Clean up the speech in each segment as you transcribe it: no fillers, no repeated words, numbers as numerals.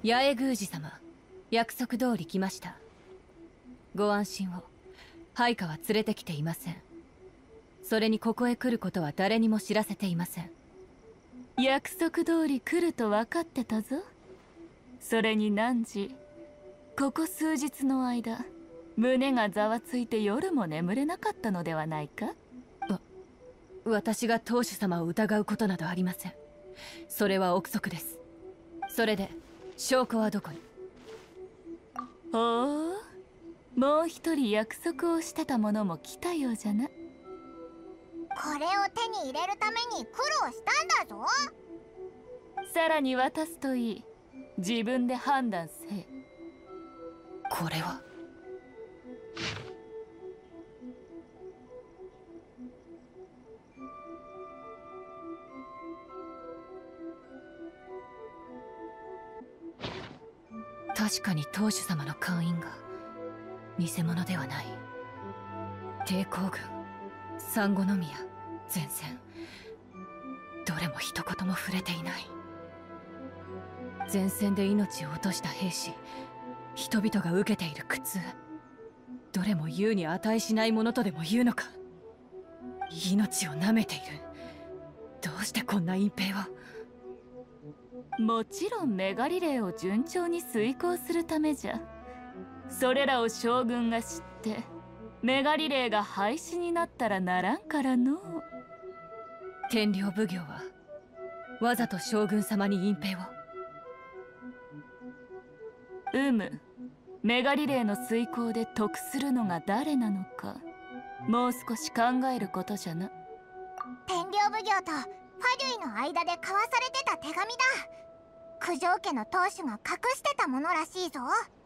八重宮司様、約束通り来ました。ご安心を。配下は連れてきていません。それにここへ来ることは誰にも知らせていません。 約束通り来ると分かってたぞ。それに汝、ここ数日の間胸がざわついて夜も眠れなかったのではないか？ 私が当主様を疑うことなどありません。それは憶測です。それで証拠はどこに？ ほう、もう一人約束をしてた者も来たようじゃな。 これを手に入れるために苦労したんだぞ。 さらに渡すといい。自分で判断せえ。 これは確かに当主様の会員が偽物ではない。抵抗軍、珊瑚宮、前線、どれも一言も触れていない。前線で命を落とした兵士、人々が受けている苦痛、どれも言うに値しないものとでも言うのか。命を舐めている。どうしてこんな隠蔽を。 もちろんメガリレーを順調に遂行するためじゃ。それらを将軍が知ってメガリレーが廃止になったらならんからの。 天領奉行はわざと将軍様に隠蔽を。 メガリレーの遂行で得するのが誰なのか、もう少し考えることじゃな。 天領奉行とファデュイの間で交わされてた手紙だ。九条家の当主が隠してたものらしいぞ。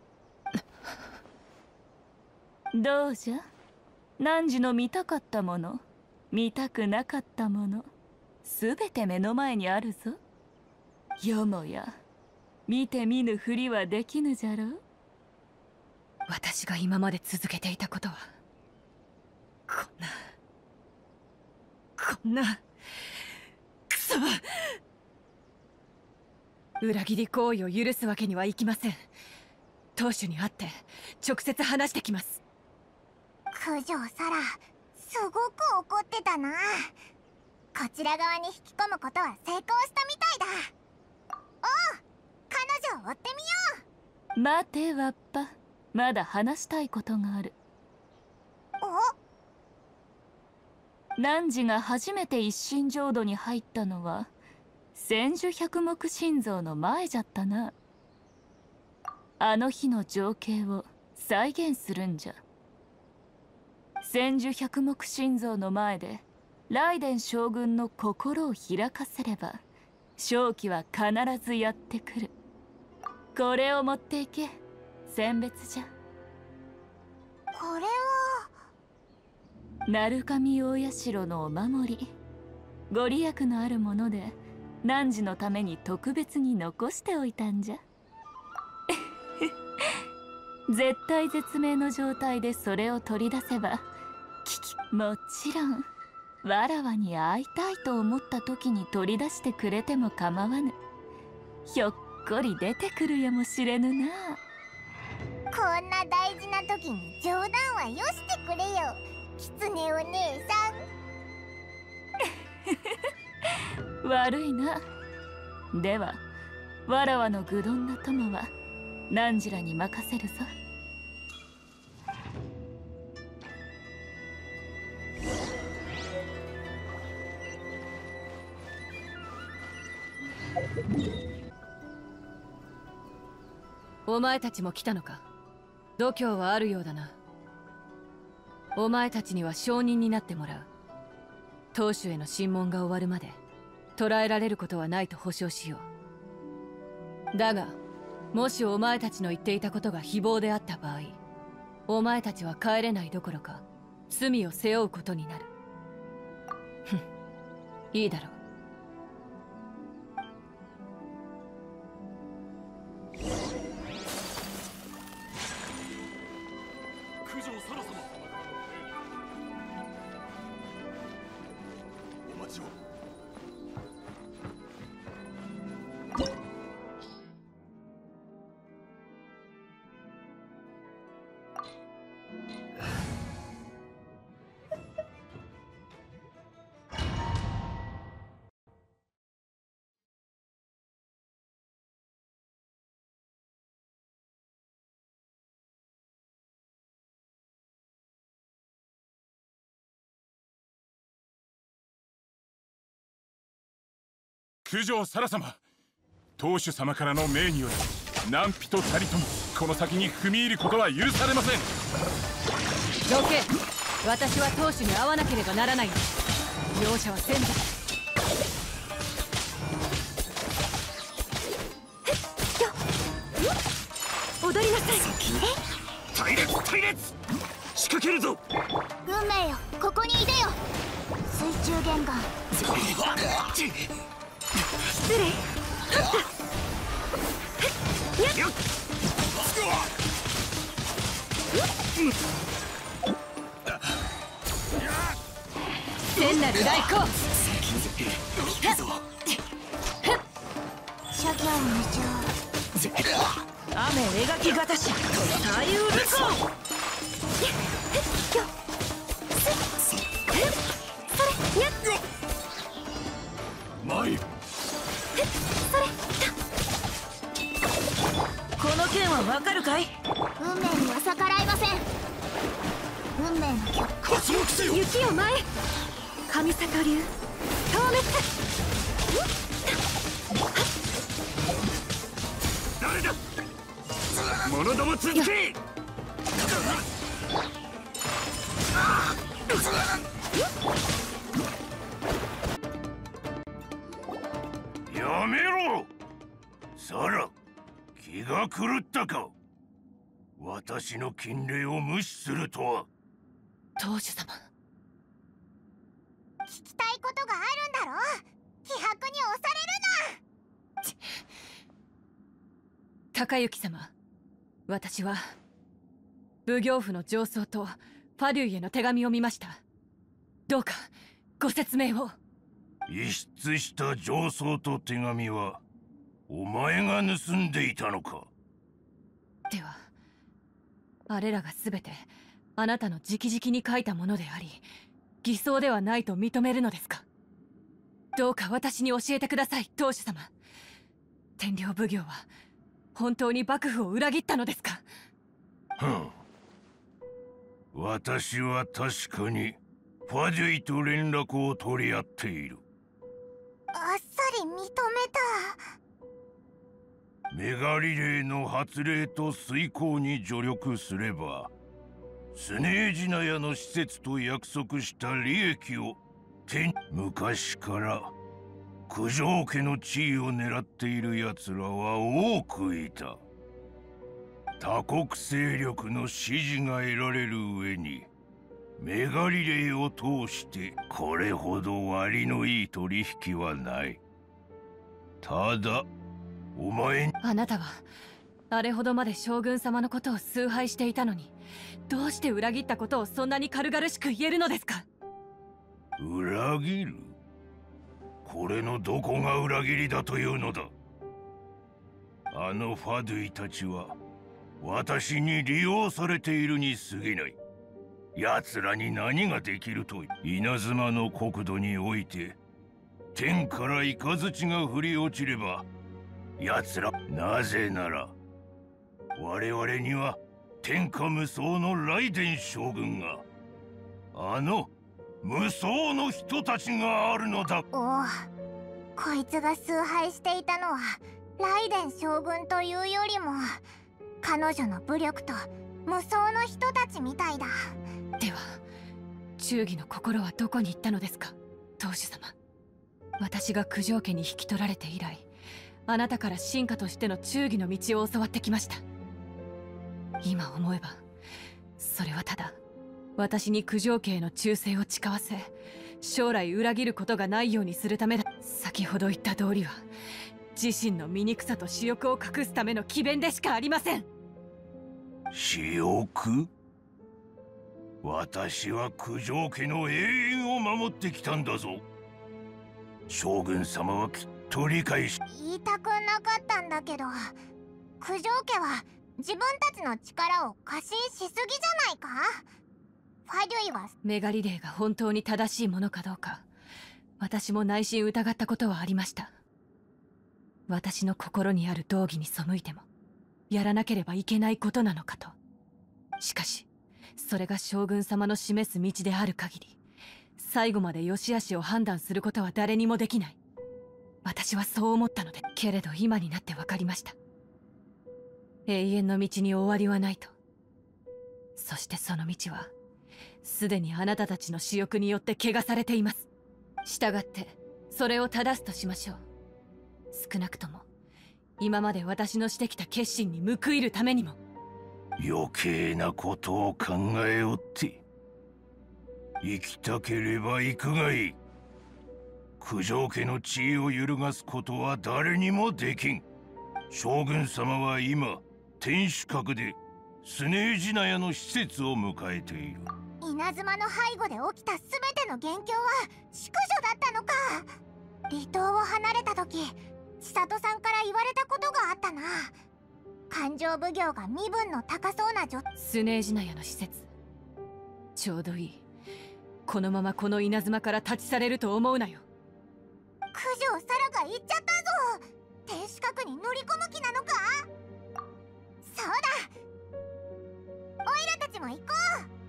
どうじゃ、汝の見たかったもの、見たくなかったもの、すべて目の前にあるぞ。よもや見て見ぬふりはできぬじゃろう。 私が今まで続けていたことはこんなクソ裏切り行為を許すわけにはいきません。当主に会って直接話してきます。 九条サラ、すごく怒ってたな。こちら側に引き込むことは成功したみたいだ。おう、彼女を追ってみよう。待てわっぱ、まだ話したいことがある。汝が初めて一心浄土に入ったのは千手百目心臓の前じゃったな。あの日の情景を再現するんじゃ。千手百目心臓の前で雷電将軍の心を開かせれば勝機は必ずやってくる。これを持っていけ。選別じゃ。 これは鳴神大社のお守り。ご利益のあるもので汝のために特別に残しておいたんじゃ。絶体絶命の状態でそれを取り出せばもちろんわらわに会いたいと思った時に取り出してくれても構わぬ。ひょっこり出てくるやもしれぬな。 こんな大事な時に冗談はよしてくれよ、狐お姉さん。 悪いな。ではわらわの愚鈍な友は汝らに任せるぞ。 お前たちも来たのか。度胸はあるようだな。お前たちには証人になってもらう。当主への審問が終わるまで捕らえられることはないと保証しよう。だがもしお前たちの言っていたことが誹謗であった場合、お前たちは帰れないどころか罪を背負うことになる。ふん、いいだろう。 九条サラ様、お待ちを。 九条沙羅様、当主様からの命により何人たりともこの先に踏み入ることは許されません。 どけ。私は当主に会わなければならないんです。容赦はせんぞ。踊りなさい。 隊列隊列、仕掛けるぞ。 運命よ、ここにいでよ。水中玄関。失礼。 よっ。 天なる来光。 諸行無常。 雨描きがたし太陽ルコ。 それやっ前。 この剣はわかるかい？ 運命には逆らえません。運命の曲。 発動せよ。 雪を前。神里流消滅。 誰だ。者ども続け。やめろサラ。気が狂ったか。私の禁令を無視するとは。 当主様、 聞きたいことがあるんだろ。気迫に押されるな。 高行様、私は奉行府の上奏とファデュイへの手紙を見ました。どうかご説明を。 遺失した上奏と手紙はお前が盗んでいたのか。 ではあれらが全てあなたの直々に書いたものであり偽装ではないと認めるのですか。どうか私に教えてください、当主様。天領奉行は本当に幕府を裏切ったのですか。 私は確かにファデュイと連絡を取り合っている。 あっさり認めた。 メガリレーの発令と遂行に助力すればスネージナヤの施設と約束した利益を昔から九条家の地位を狙っている奴らは多くいた。他国勢力の支持が得られる上にメガリレーを通してこれほど割のいい取引はない。ただお前、 あなたはあれほどまで将軍様のことを崇拝していたのにどうして裏切ったことをそんなに軽々しく言えるのですか。 裏切る？これのどこが裏切りだというのだ。あのファドゥイたちは私に利用されているに過ぎない。奴らに何ができると。稲妻の国土において天から雷が降り落ちれば奴ら、なぜなら我々には天下無双の雷電将軍が、あの無双の人たちがあるのだ。 おお、こいつが崇拝していたのは雷電将軍というよりも彼女の武力と無双の人たちみたいだ。 では忠義の心はどこに行ったのですか、当主様。私が九条家に引き取られて以来あなたから臣下としての忠義の道を教わってきました。今思えばそれはただ私に九条家への忠誠を誓わせ将来裏切ることがないようにするためだ。先ほど言った通りは自身の醜さと私欲を隠すための詭弁でしかありません。 私欲？私は九条家の永遠を守ってきたんだぞ。将軍様はきっと理解し。 言いたくなかったんだけど、九条家は自分たちの力を過信しすぎじゃないか。ファデュイはメガリレーが本当に正しいものかどうか、私も内心疑ったことはありました。私の心にある道義に背いてもやらなければいけないことなのかと。しかしそれが将軍様の示す道である限り、最後まで良し悪しを判断することは誰にもできない。私はそう思ったので。けれど今になって分かりました。永遠の道に終わりはないと。そしてその道はすでにあなたたちの私欲によって汚されています。したがってそれを正すとしましょう。少なくとも今まで私のしてきた決心に報いるためにも。 余計なことを考えおって、生きたければ行くがいい。九条家の地位を揺るがすことは誰にもできん。将軍様は今天守閣でスネージナヤの施設を迎えている。 稲妻の背後で起きた全ての元凶は淑女だったのか。離島を離れた時、千里さんから言われたことがあったな。勘定奉行が身分の高そうなスネージナヤの施設、ちょうどいい。このままこの稲妻から立ち去れると思うなよ。 九条サラが言っちゃったぞ。天守閣に乗り込む気なのか。そうだ、オイラたちも行こう。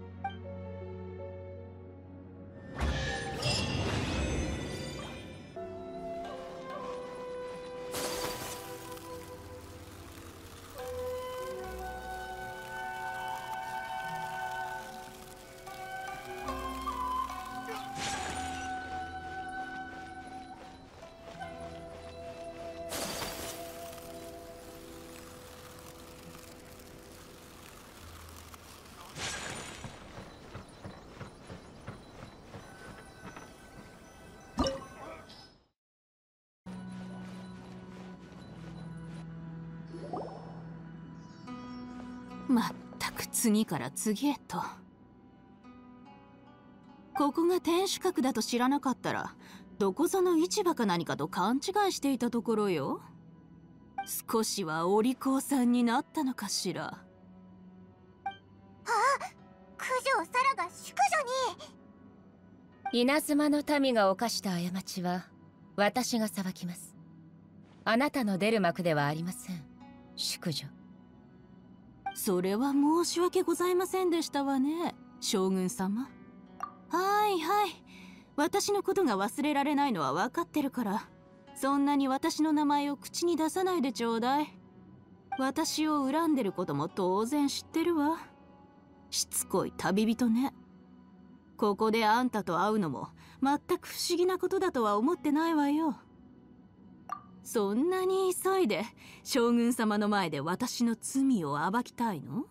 まったく次から次へと。ここが天守閣だと知らなかったら、どこぞの市場か何かと勘違いしていたところよ。少しはお利口さんになったのかしら。 あ、九条サラが淑女に。 稲妻の民が犯した過ちは私が裁きます。あなたの出る幕ではありません、淑女。 それは申し訳ございませんでしたわね、将軍様。はいはい、私のことが忘れられないのは分かってるから、そんなに私の名前を口に出さないでちょうだい。私を恨んでることも当然知ってるわ。しつこい旅人ね。ここであんたと会うのも全く不思議なことだとは思ってないわよ。そんなに急いで将軍様の前で私の罪を暴きたいの？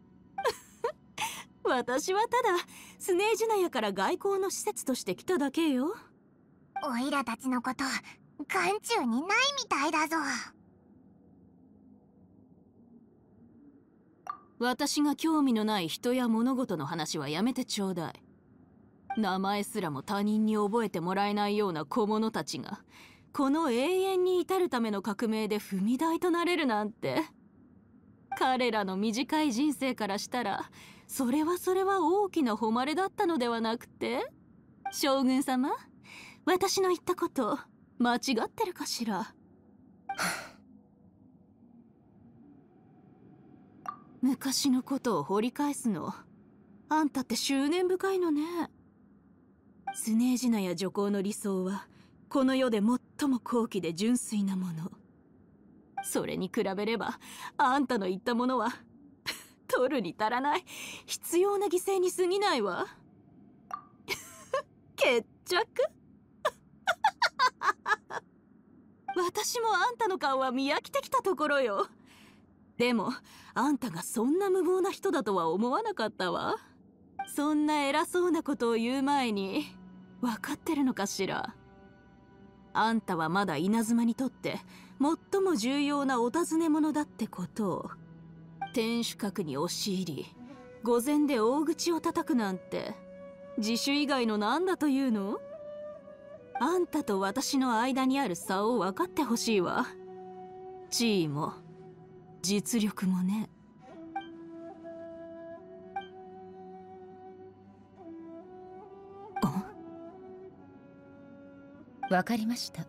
私はただスネージュナヤから外交の施設として来ただけよ。 オイラたちのこと眼中にないみたいだぞ。 私が興味のない人や物事の話はやめてちょうだい。名前すらも他人に覚えてもらえないような小者たちがこの永遠に至るための革命で踏み台となれるなんて。彼らの短い人生からしたらそれは大きな誉れだったのではなくて。将軍様、私の言ったこと間違ってるかしら。昔のことを掘り返すの、あんたって執念深いのね。スネージナヤ女皇の理想はこの世で最も高貴で純粋なもの。それに比べればあんたの言ったものは取るに足らない、必要な犠牲に過ぎないわ。決着。私もあんたの顔は見飽きてきたところよ。でもあんたがそんな無謀な人だとは思わなかったわ。そんな偉そうなことを言う前に分かってるのかしら。あんたはまだ稲妻にとって最も重要なお尋ね者だってことを。天守閣に押し入り御前で大口を叩くなんて自首以外の何だというの？あんたと私の間にある差を分かってほしいわ。地位も実力もね。 わかりました。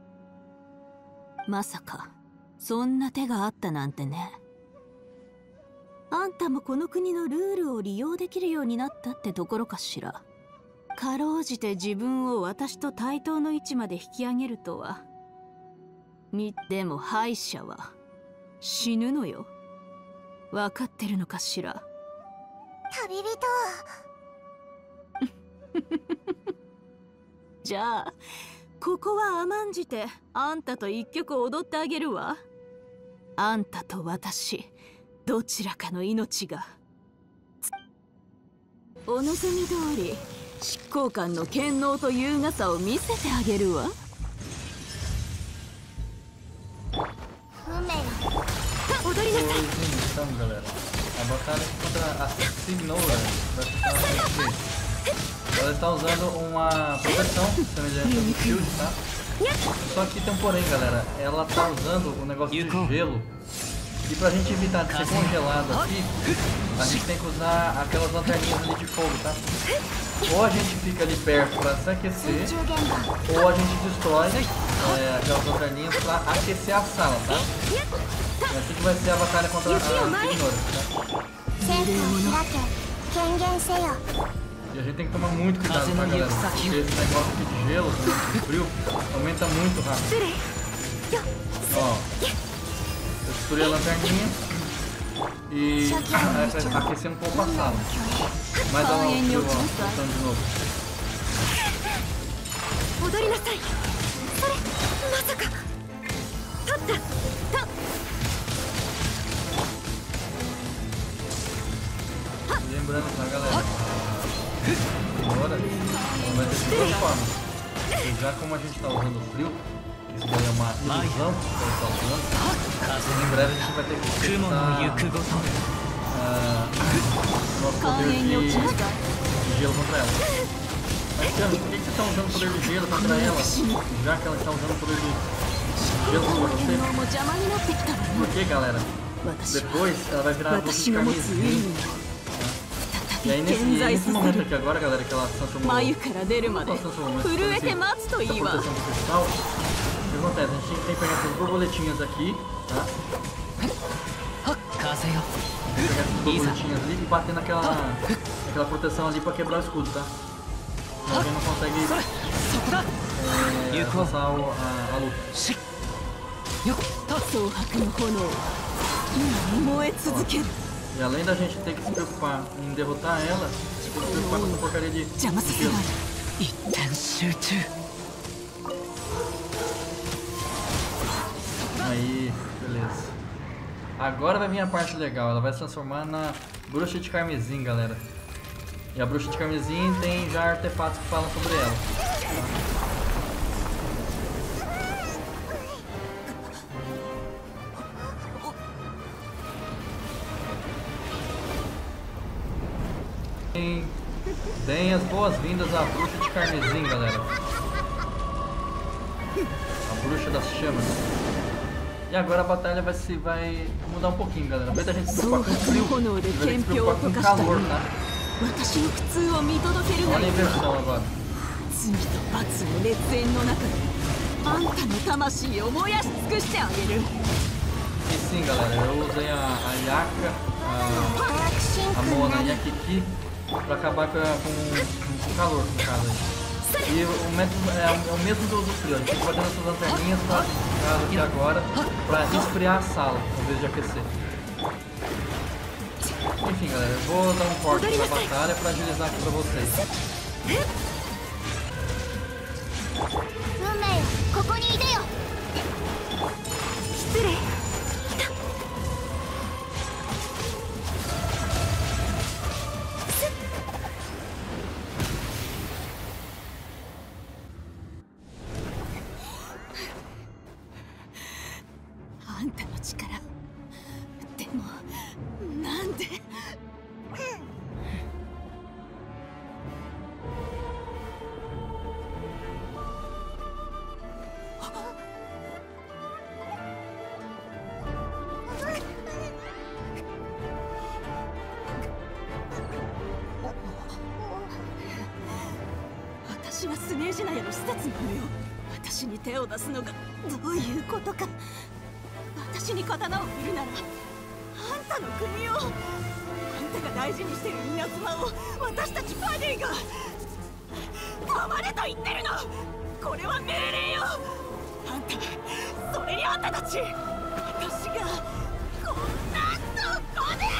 まさかそんな手があったなんてね。あんたもこの国のルールを利用できるようになったってところかしら。かろうじて自分を私と対等の位置まで引き上げるとは。でも敗者は死ぬのよ。分かってるのかしら。 旅人。 じゃあここは甘んじてあんたと一曲踊ってあげるわ。あんたと私どちらかの命が。お望み通り執行官の権能と優雅さを見せてあげるわ。 踊りなさい。 Então, galera, a batalha contra a Cenoura vai ficar assim. Ela está usando uma proteção semelhante ao do Shield, tá? Só que tem um porém, galera. Ela está usando o negócio de gelo. E pra gente evitar de ser congelado aqui, a gente tem que usar aquelas lanterninhas ali de fogo, tá? Ou a gente fica ali perto pra se aquecer, ou a gente destrói aquelas lanterninhas pra aquecer a sala, tá? E assim que vai ser a batalha contra a Cenoura, tá? E a gente tem que tomar muito cuidado, tá, galera? Porque esse negócio aqui de gelo, de frio, aumenta muito rápido. Ó, eu destruí a lanterninha e aquecendo um pouco a sala. Mas olha lá o frio, ó, voltando de novo. Lembrando, tá, galera? Agora vai ter de duas formas. E já como a gente tá usando frio, isso daí é uma ilusão que ela tá usando, em breve a gente vai ter que testar nosso poder de gelo contra ela. Mas Tiano, por que você tá usando o poder de gelo contra ela? Já que ela está usando o poder de gelo contra você? Por que, galera? Depois ela vai virar a bruxa de carmesim. E aí nesse momento aqui agora, galera, que ela se transformou em proteção do cristal, o que acontece? A gente tem que pegar essas borboletinhas aqui, tá? Pegar essas borboletinhas ali e bater naquela proteção ali pra quebrar o escudo, tá? Senão alguém não consegue alcançar a luta. E além da gente ter que se preocupar em derrotar ela, tem que se preocupar com essa porcaria de gelo. Aí, beleza. Agora vai vir a parte legal, ela vai se transformar na bruxa de carmesim, galera. E a bruxa de carmesim tem já artefatos que falam sobre ela. Deem as boas-vindas à bruxa de carmesim, galera. A bruxa das chamas. E agora a batalha vai mudar um pouquinho, galera. Ao invés da gente se preocupar com o frio, a gente vai se preocupar com o calor, tá? Olha a inversão agora. E sim, galera, eu usei a Yaka, a Mona e a Kiki pra acabar com o calor, no caso aí. E o método é o mesmo do frio, a gente fica fazendo essas lanterninhas aqui agora pra esfriar a sala, ao invés de aquecer. Enfim, galera, eu vou dar um corte na batalha pra agilizar aqui pra vocês. 私に手を出すのがどういうことか。私に刀を振るならあんたの国を、あんたが大事にしてる稲妻を私たちファディが止まれと言ってるの。これは命令よ。あんた、それにあんたたち、私がこんなとこで。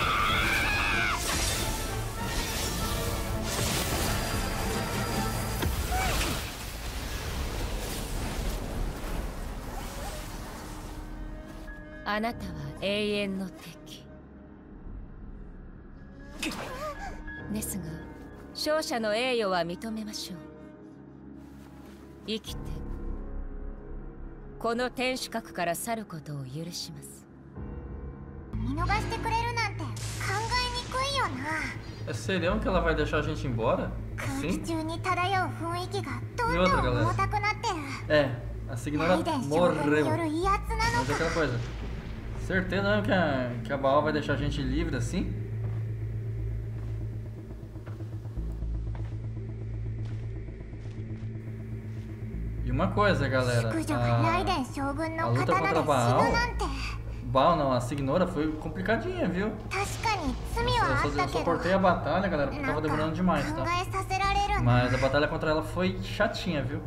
あなたは永遠の敵ですが、勝者の栄誉は認めましょう。生きてこの天守閣から去ることを許します。 見逃してくれるなんて考えにくいよな。 É serião que ela vai deixar a gente embora? 空気 Assim? 中に漂う雰囲気がどんどん重たくなってる。 É, a Signora ライデン将軍によ morreu. る威圧なの Mas é か。 aquela coisa. Certeza mesmo que a Baal vai deixar a gente livre assim? E uma coisa, galera. 淑女がライデン将軍の a luta 刀で contra 死 Baal. ぬなんて。 Baal não, a Signora foi complicadinha, viu? 確かに罪はあった Eu け só ど、 cortei a batalha, galera, porque なん tava か demorando 考 demais, tá? えさせられるな。 Mas a batalha contra ela foi chatinha, viu?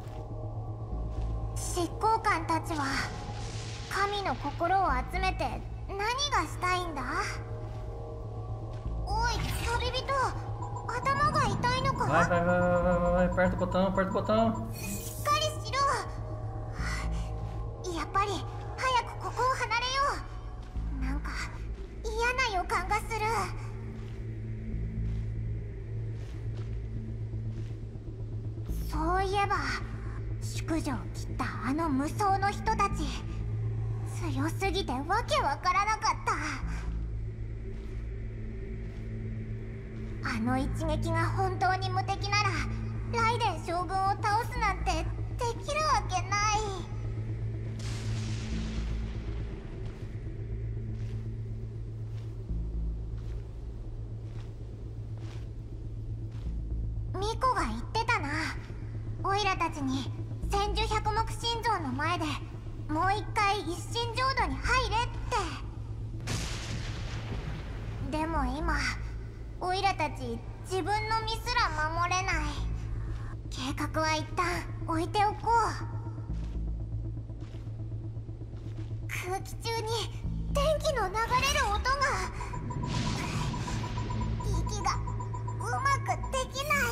執行官たちは神の心を集めて何がしたいんだ。おい旅人、頭が痛いのか。 Vai, aperta o botão, aperta o botão. しっかりしろ。やっぱり早くここを離れよう。なんか嫌な予感がする。そういえば淑女を切ったあの無双の人たち、強すぎてわけわからなかった。あの一撃が本当に無敵ならライデン将軍を倒すなんてできるわけない。ミコが言ってたな。オイラたちに千手百目心臓の前でもう一回一心浄土に入れって。でも今オイラたち自分の身すら守れない。計画は一旦置いておこう。空気中に電気の流れる音が。息がうまくできない。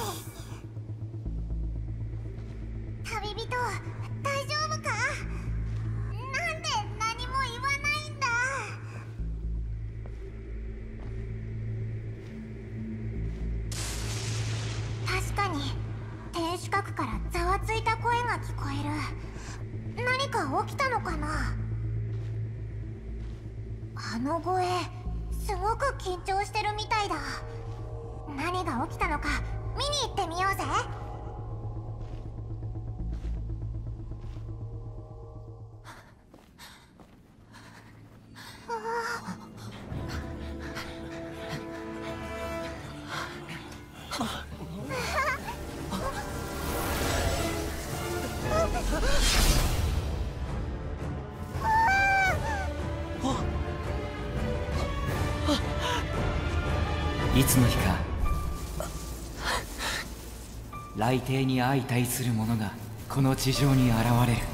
旅人、大丈夫か。なんで何も言わないんだ。確かに天守閣からざわついた声が聞こえる。何か起きたのかな。あの声、すごく緊張してるみたいだ。何が起きたのか見に行ってみようぜ。 いつの日か雷帝に相対する者がこの地上に現れる。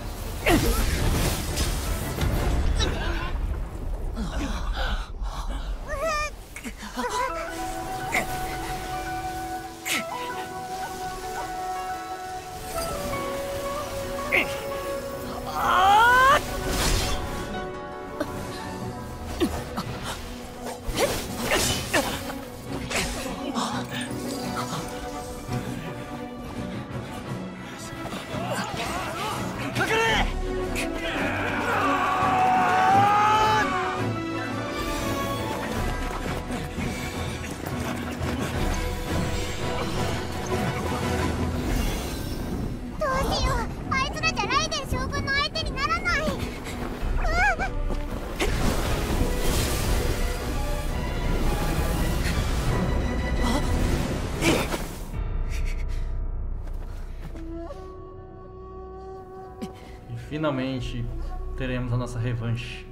finalmente teremos a nossa revanche.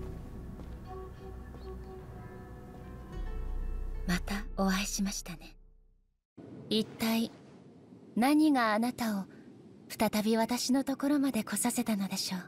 またお会いしましたね。一体何があなたを再び私のところまで来させたのでしょう。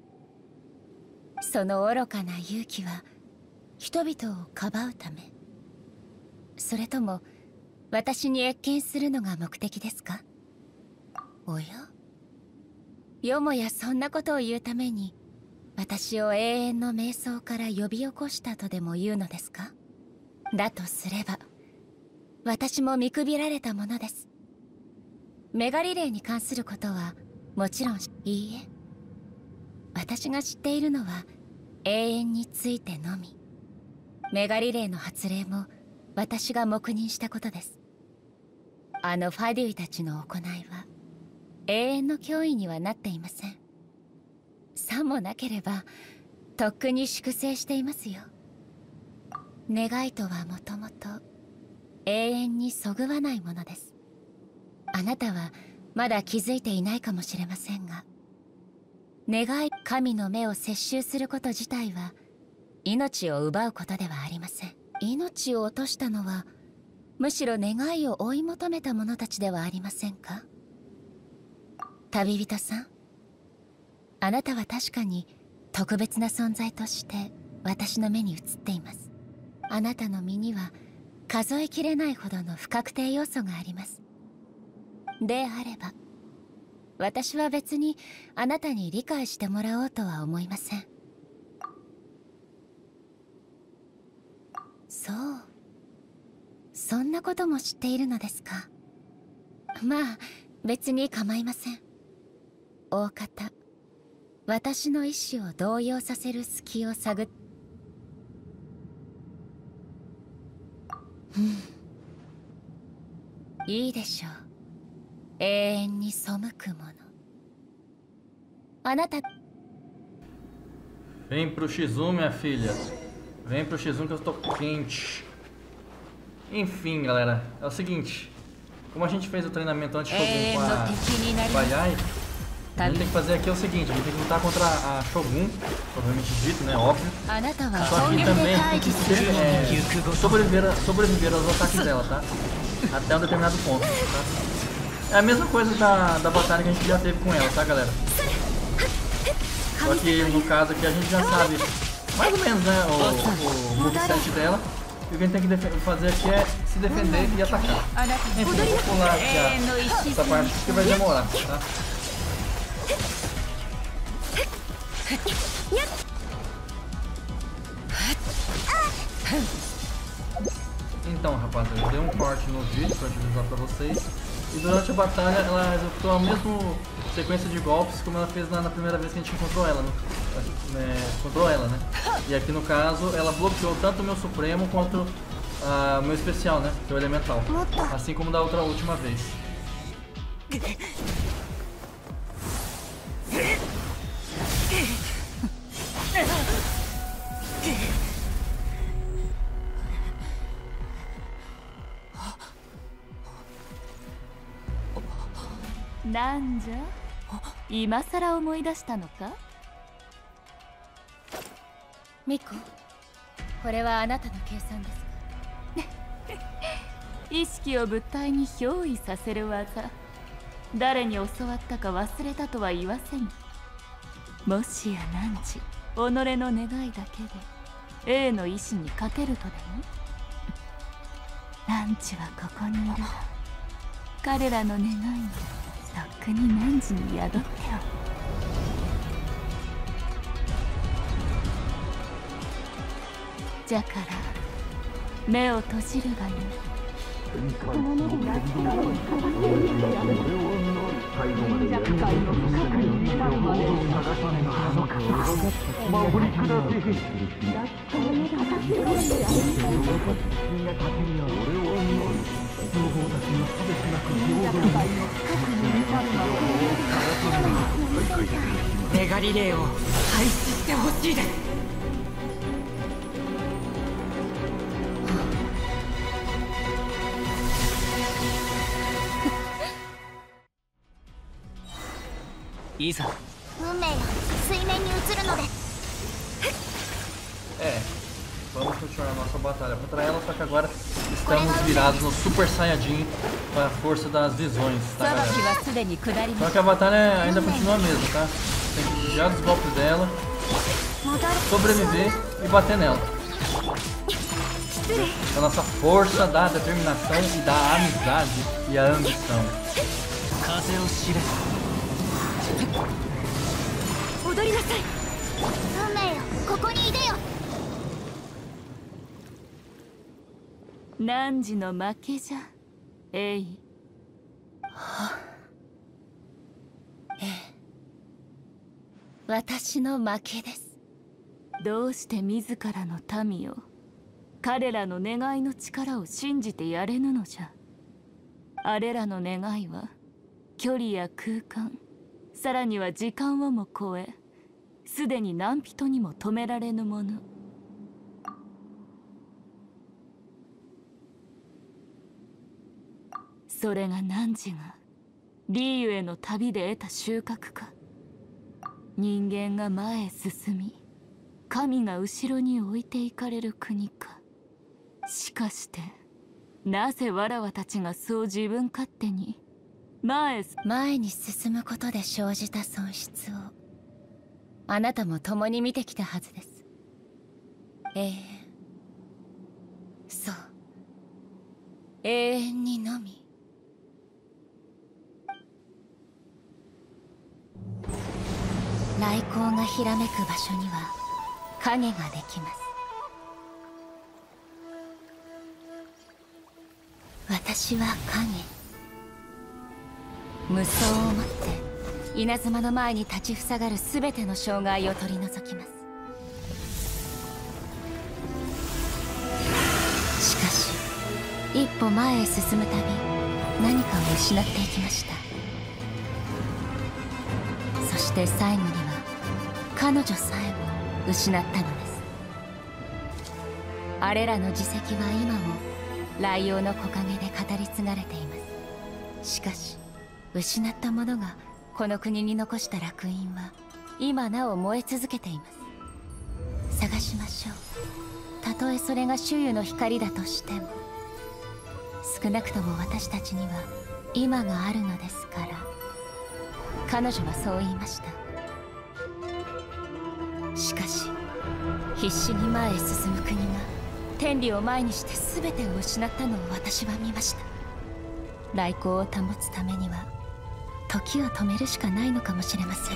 その愚かな勇気は人々をかばうため、それとも私に謁見するのが目的ですか？おや、よもやそんなことを言うために私を永遠の瞑想から呼び起こしたとでも言うのですか？だとすれば私も見くびられたものです。メガリレーに関することはもちろんいいえ、私が知っているのは永遠についてのみ。メガリレーの発令も私が黙認したことです。あのファデュイたちの行いは永遠の脅威にはなっていません。さもなければとっくに粛清していますよ。願いとはもともと永遠にそぐわないものです。あなたはまだ気づいていないかもしれませんが、願い神の目を接収すること自体は命を奪うことではありません。命を落としたのはむしろ願いを追い求めた者たちではありませんか？旅人さん、あなたは確かに特別な存在として私の目に映っています。あなたの身には数えきれないほどの不確定要素があります。であれば私は別にあなたに理解してもらおうとは思いません。そう、そんなことも知っているのですか。まあ別に構いません。大方私の意志を動揺させる隙を探っいいでしょう。永遠に背くもの。あなた Vem pro X1, minha filha. Vem pro X1 que eu tô quente. Enfim, galera, é o seguinte. Como a gente fez o treinamento antes de Shogun com a Yai, a gente tem que fazer aqui é o seguinte, a gente tem que lutar contra a Shogun, provavelmente dito, né, óbvio. Só que também tem que sobreviver aos ataques dela, tá? Até um determinado ponto, tá? É a mesma coisa da batalha que a gente já teve com ela, tá, galera? Só que no caso aqui a gente já sabe mais ou menos, né, o moveset dela. E o que a gente tem que fazer aqui é se defender e atacar. Enfim, vou pular aqui essa parte que vai demorar, tá? Então, rapaziada, eu dei um corte no vídeo para utilizar para vocês. E durante a batalha ela executou a mesma sequência de golpes como ela fez na primeira vez que a gente encontrou ela, né? E aqui no caso ela bloqueou tanto o meu Supremo quanto o meu especial, né? Que é o Elemental. Assim como da última vez. なんじゃ、今さら思い出したのか。 ミコ、これはあなたの計算ですか。 意識を物体に憑依させる技、誰に教わったか忘れたとは言わせぬ。もしや汝、己の願いだけで A の意志にかけるとでも。汝はここにいる。彼らの願いにとっくに汝に宿っておる。じゃから目を閉じるがよい。 メガリレーを廃止してほしいです。いざ運命よ、水面に映るので。 Vamos continuar a nossa batalha contra ela, só que agora estamos virados no Super Saiyajin com a força das visões, tá, galera? Só que a batalha ainda continua a mesma, tá? Tem que desviar dos golpes dela, sobreviver e bater nela. Com a nossa força da determinação e da amizade e a ambição. 踊りなさい。運命よ、ここにいでよ。 汝の負けじゃ、エイ。 私の負けです。 どうして自らの民を、彼らの願いの力を信じてやれぬのじゃ。あれらの願いは距離や空間、さらには時間をも超え、すでに何人にも止められぬもの。それが汝がリーユへの旅で得た収穫か。人間が前へ進み、神が後ろに置いていかれる国か。しかしてなぜわらわたちがそう自分勝手に前に進むことで生じた損失をあなたも共に見てきたはずです。そう、永遠にのみ。雷光がひらめく場所には影ができます。私は影。無双をもって稲妻の前に立ちふさがる全ての障害を取り除きます。しかし一歩前へ進むたび何かを失っていきました。そして最後には彼女さえも失ったのです。あれらの自責は今も雷陽の木陰で語り継がれています。しかし失ったものがこの国に残した烙印は今なお燃え続けています。探しましょう。たとえそれが周囲の光だとしても、少なくとも私たちには今があるのですから。彼女はそう言いました。しかし必死に前へ進む国が天理を前にして全てを失ったのを私は見ました。来光を保つためには時を止めるしかないのかもしれません。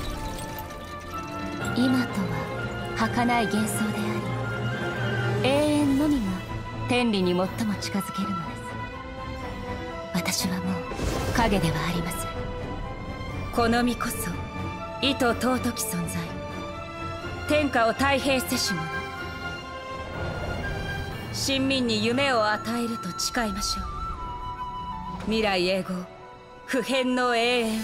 今とは儚い幻想であり、永遠のみが天理に最も近づけるのです。私はもう影ではありません。この身こそ意図尊き存在、天下を太平せし者。臣民に夢を与えると誓いましょう。未来永劫、不変の永遠を。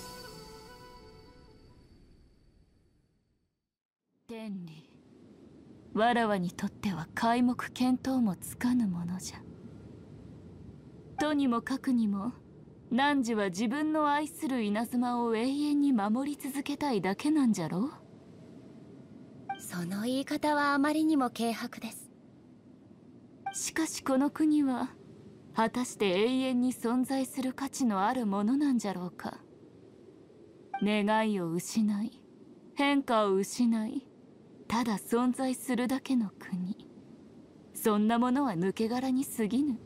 天理、わらわにとっては皆目見当もつかぬものじゃ。とにもかくにも汝は自分の愛する稲妻を永遠に守り続けたいだけなんじゃろう。 その言い方はあまりにも軽薄です。 しかしこの国は果たして永遠に存在する価値のあるものなんじゃろうか。願いを失い、変化を失い、ただ存在するだけの国。そんなものは抜け殻に過ぎぬ。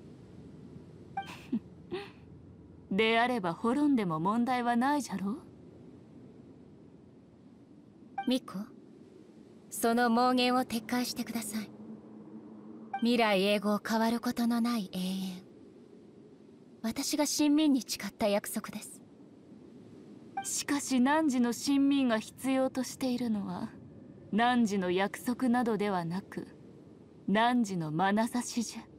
であれば滅んでも問題はないじゃろう。 ミコ、その妄言を撤回してください。未来永劫変わることのない永遠。私が臣民に誓った約束です。 しかし汝の臣民が必要としているのは汝の約束などではなく、汝の眼差しじゃ。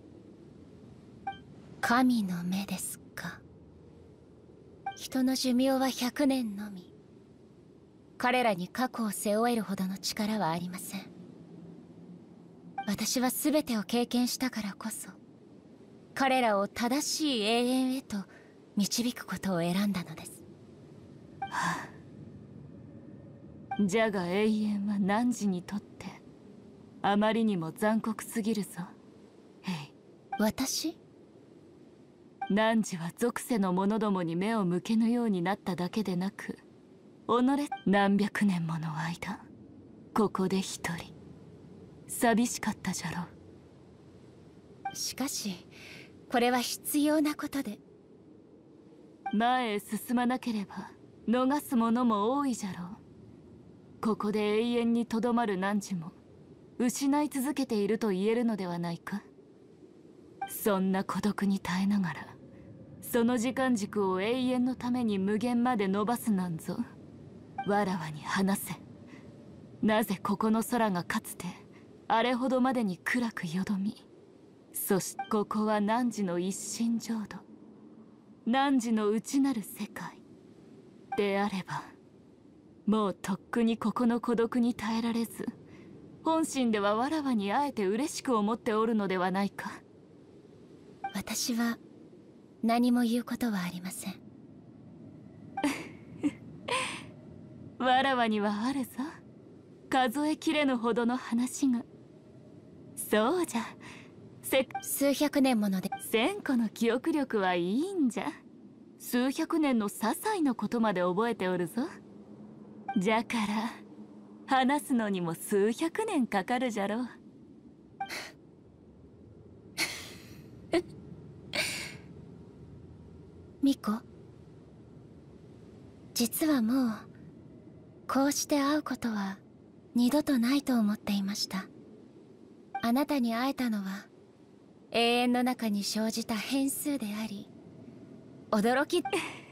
神の目ですか。人の寿命は100年のみ。彼らに過去を背負えるほどの力はありません。私は全てを経験したからこそ、彼らを正しい永遠へと導くことを選んだのです。 じゃが永遠は汝にとってあまりにも残酷すぎるぞ。ヘイ。 私？ 汝は属性の者どもに目を向けぬようになっただけでなく、己何百年もの間ここで一人寂しかったじゃろう。 しかしこれは必要なことで。 前へ進まなければ逃すものも多いじゃろう。ここで永遠にとどまる汝も失い続けていると言えるのではないか。そんな孤独に耐えながらその時間軸を永遠のために無限まで伸ばすなんぞ、わらわに話せ。なぜここの空がかつてあれほどまでに暗くよどみ、そしてここは汝の一心浄土、汝の内なる世界であれば、もうとっくにここの孤独に耐えられず、本心ではわらわにあえて嬉しく思っておるのではないか。 私は何も言うことはありません。 わらわにはあるぞ、数えきれぬほどの話が。そうじゃ、 数百年もので千個の記憶力はいいんじゃ。数百年の些細なことまで覚えておるぞ。じゃから話すのにも数百年かかるじゃろう。 ミコ、実はもうこうして会うことは二度とないと思っていました。あなたに会えたのは永遠の中に生じた変数であり、驚き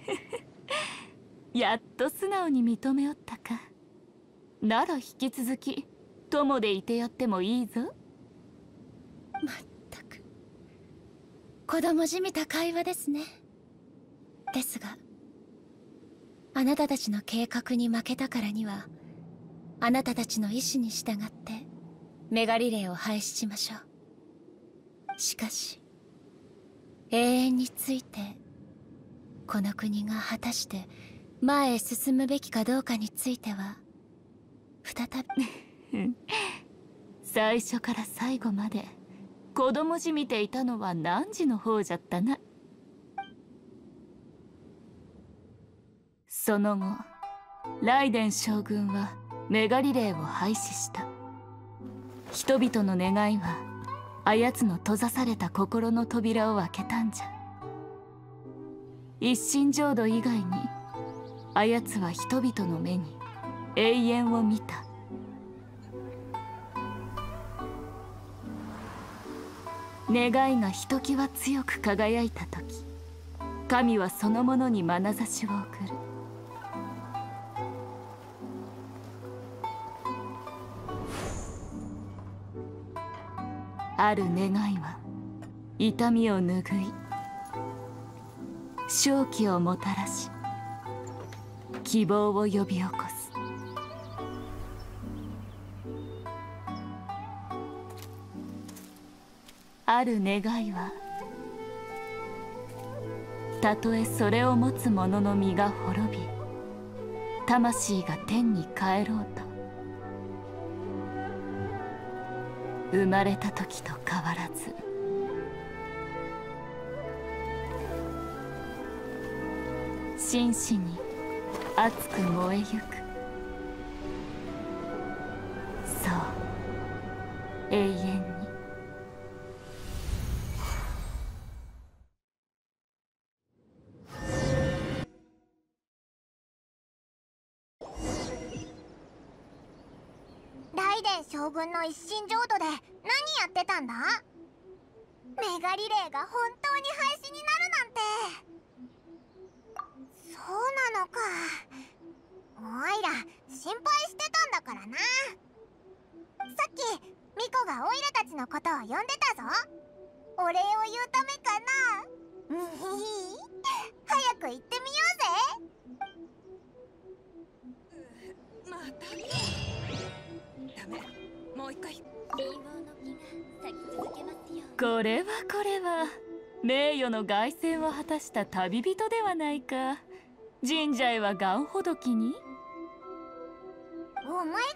やっと素直に認めおったか。なら引き続き友でいてやってもいいぞ。 まったく子供じみた会話ですね。ですがあなたたちの計画に負けたからには、あなたたちの意志に従ってメガリレーを廃止しましょう。しかし永遠について、この国が果たして前へ進むべきかどうかについては再び最初から最後まで子供じみていたのは汝の方じゃったな。その後ライデン将軍はメガリレーを廃止した。人々の願いはあやつの閉ざされた心の扉を開けたんじゃ。一心浄土以外にあやつは人々の目に永遠を見た。願いがひときわ強く輝いた時、神はそのものに眼差しを送る。ある願いは痛みを拭い、正気をもたらし、希望を呼び起こす。ある願いはたとえそれを持つ者の身が滅び、魂が天に帰ろうと、生まれた時と変わらず真摯に熱く燃えゆく。そう、永遠に。 ライデン将軍の一心浄土で何やってたんだ？メガリレーが本当に廃止になるなんて。そうなのか。おいら心配してたんだからな。さっきミコがオイラたちのことを呼んでたぞ。お礼を言うためかな。早く行ってみようぜ。 またダメだ、もう一回。 陰謀の木が咲き続けますよ。 これは名誉の凱旋を果たした旅人ではないか。神社へはガンほどきに。 お前が呼んだん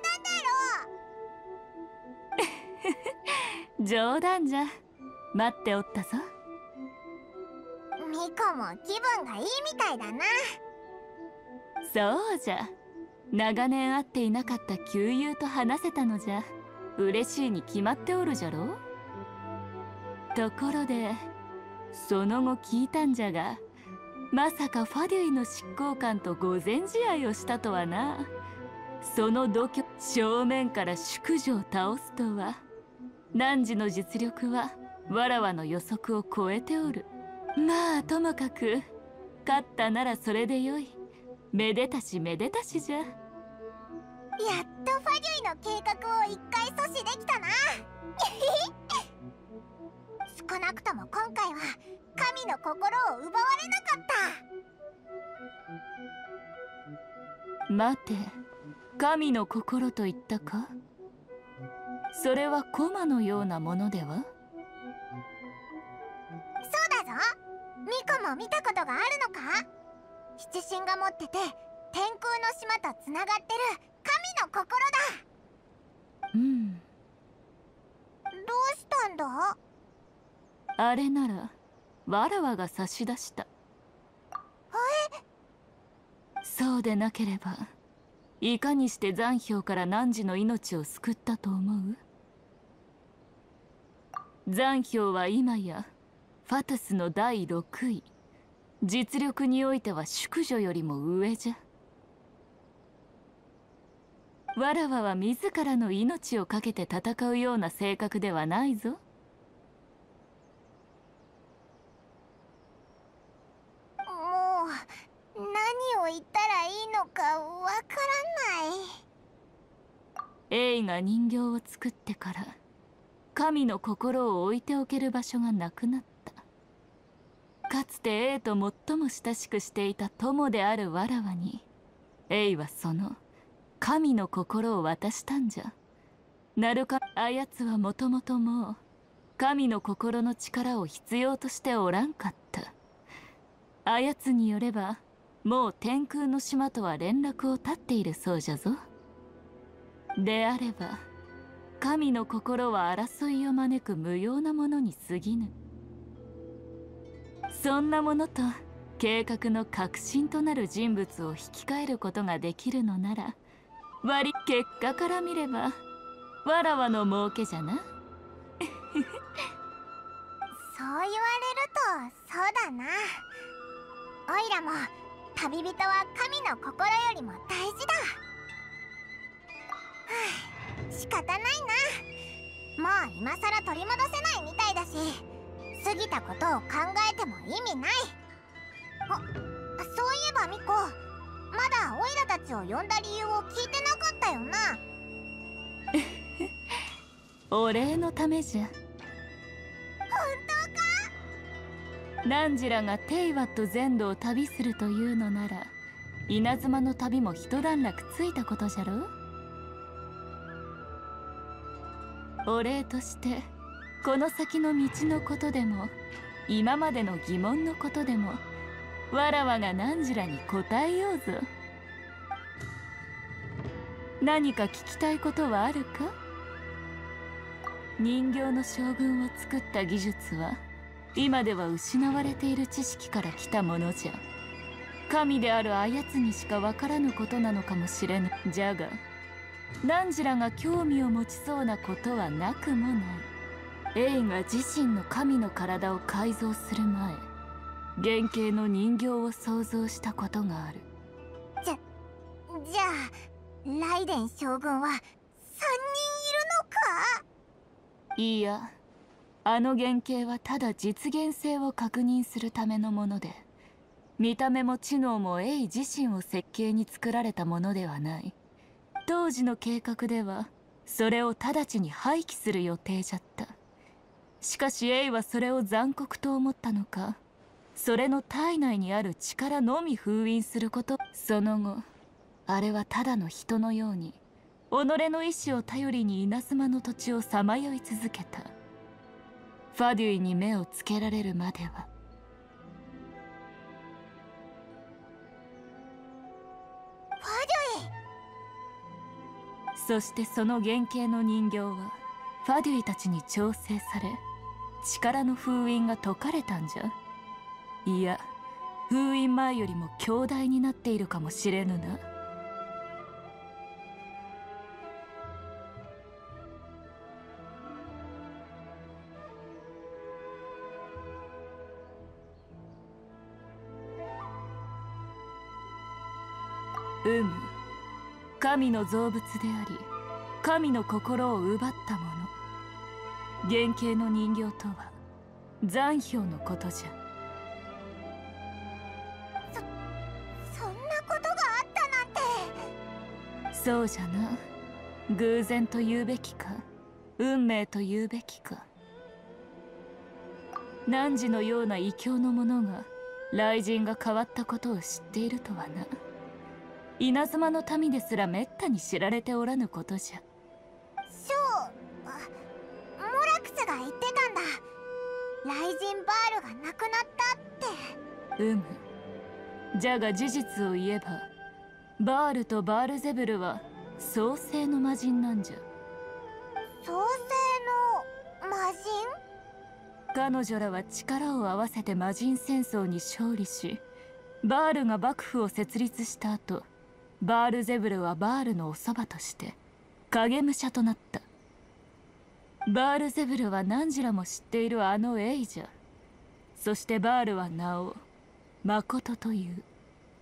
だろ。 冗談じゃ。待っておったぞ。 ミコも気分がいいみたいだな。 そうじゃ。長年会っていなかった旧友と話せたのじゃ。嬉しいに決まっておるじゃろ。ところでその後聞いたんじゃが、まさかファデュイの執行官と御前試合をしたとはな。その度胸、正面から淑女を倒すとは。汝の実力はわらわの予測を超えておる。まあともかく勝ったならそれでよい。めでたしめでたしじゃ。 やっとファデュイの計画を一回阻止できたな。少なくとも今回は神の心を奪われなかった。 待て、神の心と言ったか。それは駒のようなものでは。 そうだぞ。ミコも見たことがあるのか。七神が持ってて天空の島とつながってる神の心だ。 うん。 どうしたんだ。 あれならわらわが差し出した。そうでなければいかにして残氷から汝の命を救ったと思う。残氷は今やファトゥスの第6位。実力においては淑女よりも上じゃ。わらわは自らの命を懸けて戦うような性格ではないぞ。 もう何を言ったらいいのかわからない。 エイが人形を作ってから神の心を置いておける場所がなくなった。かつてエイと最も親しくしていた友であるわらわにエイはその神の心を渡したんじゃ。なるかあやつはもともともう神の心の力を必要としておらんかった。あやつによればもう天空の島とは連絡を絶っているそうじゃぞ。であれば神の心は争いを招く無用なものに過ぎぬ。そんなものと計画の核心となる人物を引き換えることができるのなら、結果から見ればわらわの儲けじゃな。 そう言われるとそうだな。おいらも旅人は神の心よりも大事だ。仕方ないな。もう今さら取り戻せないみたいだし、過ぎたことを考えても意味ない。そういえばミコ、まだオイラたちを呼んだ理由を聞いてなかったよな。 お礼のためじゃ。 本当か。 汝らがテイワット全土を旅するというのなら、稲妻の旅も一段落ついたことじゃろ。お礼としてこの先の道のことでも今までの疑問のことでもわらわが汝らに答えようぞ。何か聞きたいことはあるか。人形の将軍を作った技術は今では失われている知識から来たものじゃ。神であるあやつにしかわからぬことなのかもしれぬ。じゃが汝らが興味を持ちそうなことはなくもない。エイが自身の神の体を改造する前、原型の人形を創造したことがある。 じゃあライデン将軍は3人いるのか。 いいや、あの原型はただ実現性を確認するためのもので、見た目も知能もエイ自身を設計に作られたものではない。当時の計画ではそれを直ちに廃棄する予定じゃった。しかしエイはそれを残酷と思ったのか、それの体内にある力のみ封印すること。その後あれはただの人のように己の意志を頼りに稲妻の土地をさまよい続けた。ファデュイに目をつけられるまでは。 ファデュイ、 そしてその原型の人形はファデュイたちに調整され、力の封印が解かれたんじゃ。いや、封印前よりも強大になっているかもしれぬな。神の造物であり、神の心を奪ったもの。原型の人形とは残氷のことじゃ。 そんなことがあったなんて。 そうじゃな。偶然と言うべきか、運命と言うべきか。汝のような異教の者が雷神が変わったことを知っているとはな。稲妻の民ですらめったに知られておらぬことじゃ。 モラクスが言ってたんだ。雷神バールが亡くなったって。 じゃが事実を言えば、バールとバールゼブルは創世の魔人なんじゃ。 創世の魔人？ 彼女らは力を合わせて魔人戦争に勝利し、バールが幕府を設立した後、バールゼブルはバールのおそばとして影武者となった。バールゼブルは汝らも知っているあのエイじゃ。そしてバールは名を誠という。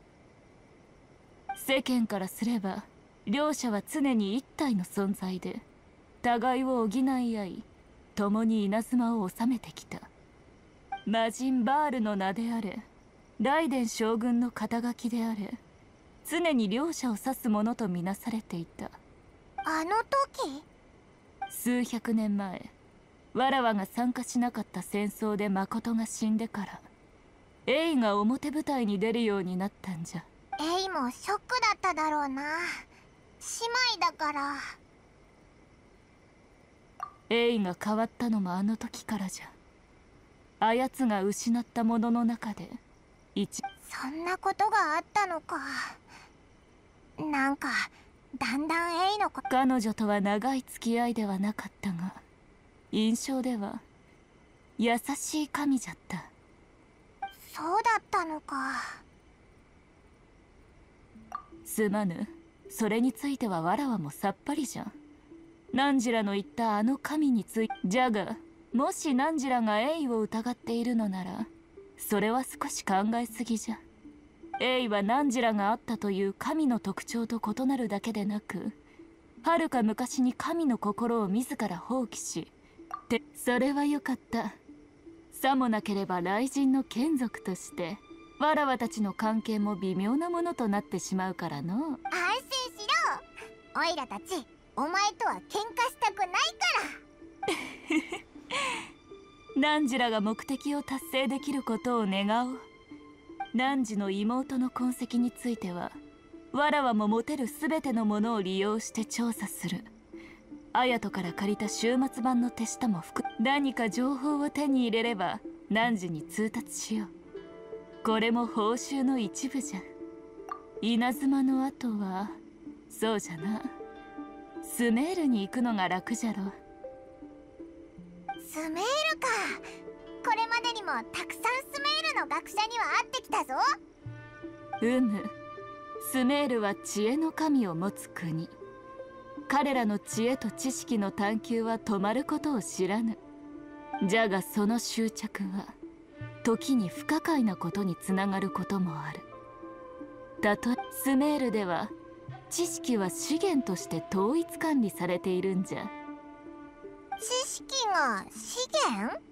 世間からすれば両者は常に一体の存在で、互いを補い合い、共に稲妻を治めてきた。魔人バールの名であれ、雷電将軍の肩書きであれ、常に両者を指すものとみなされていた。 あの時？ 数百年前、わらわが参加しなかった戦争で誠が死んでから、エイが表舞台に出るようになったんじゃ。 エイもショックだっただろうな。姉妹だから。 エイが変わったのもあの時からじゃ。あやつが失ったものの中でそんなことがあったのか。なんかだんだんエイのこと。 彼女とは長い付き合いではなかったが、印象では優しい神じゃった。 そうだったのか。 すまぬ。それについてはわらわもさっぱりじゃん。汝らの言ったあの神について。じゃがもし汝らがエイを疑っているのなら、それは少し考えすぎじゃ。エイは汝らがあったという神の特徴と異なるだけでなく、はるか昔に神の心を自ら放棄し、それはよかった。さもなければ雷神の眷属としてわらわたちの関係も微妙なものとなってしまうからの。 安心しろ。オイラたちお前とは喧嘩したくないから。 汝らが目的を達成できることを願おう。汝の妹の痕跡についてはわらわも持てる全てのものを利用して調査する。綾人から借りた終末版の手下も含む。何か情報を手に入れれば汝に通達しよう。これも報酬の一部じゃ。稲妻の後はそうじゃな、スメールに行くのが楽じゃろ。 スメールか。これまでにもたくさんスメールの学者には会ってきたぞ。 スメールは知恵の神を持つ国。彼らの知恵と知識の探求は止まることを知らぬ。じゃがその執着は時に不可解なことにつながることもある。たとえスメールでは知識は資源として統一管理されているんじゃ。 知識が資源？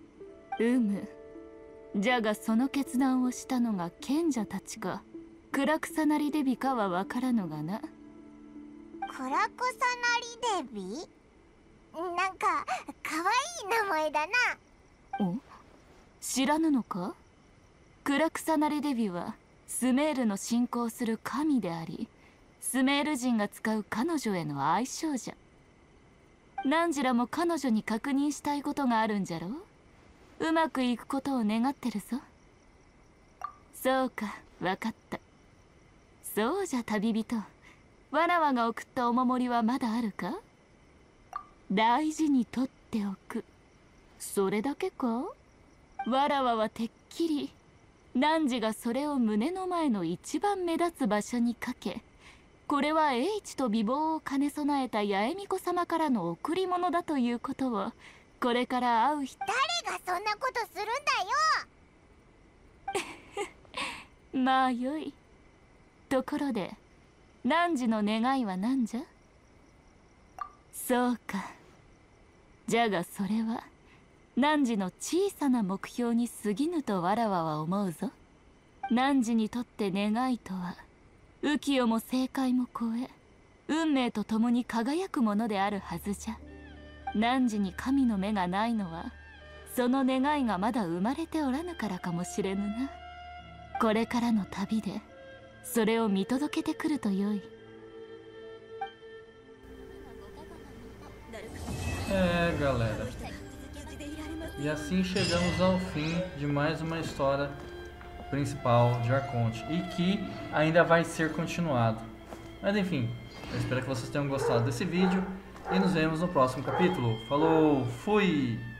じゃがその決断をしたのが賢者たちか暗草なりデビかは分からぬがな。 暗草なりデビ？なんかかわいい名前だな。 知らぬのか？暗草なりデビはスメールの信仰する神であり、スメール人が使う彼女への愛称じゃ。汝らも彼女に確認したいことがあるんじゃろう。うまくいくことを願ってるぞ。そうか、分かった。そうじゃ旅人、 わらわが送ったお守りはまだあるか？大事に取っておく。それだけか？わらわはてっきり汝がそれを胸の前の一番目立つ場所にかけ、これは英知と美貌を兼ね備えた八重巫女様からの贈り物だということを、これから会う人。 誰がそんなことするんだよ。 まあよい。ところで汝の願いは何じゃ？そうか。じゃがそれは汝の小さな目標に過ぎぬとわらわは思うぞ。汝にとって願いとは浮世も正解も超え、運命と共に輝くものであるはずじゃ。汝に神の目がないのは、その願いがまだ生まれておらぬからかもしれぬな。これからの旅でそれを見届けてくるとよい。 Galera. E assim chegamos ao fim de mais uma história principal de Arconte, e que ainda vai ser continuado. Mas enfim, eu espero que vocês tenham gostado desse vídeo e nos vemos no próximo capítulo. Falou, fui!